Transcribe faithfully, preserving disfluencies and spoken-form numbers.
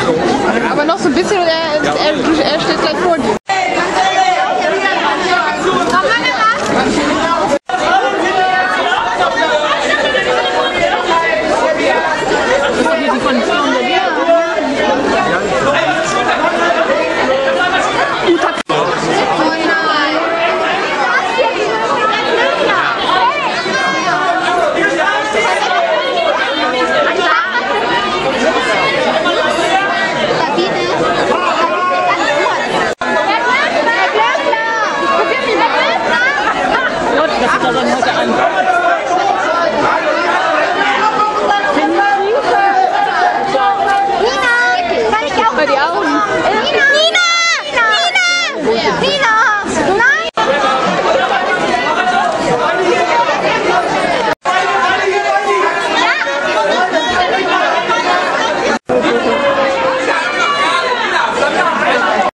Aber noch so ein bisschen, er, er, er steht gleich vor dir. Was ist dann heute an? Nina, kann ich auch? Bei dir auch?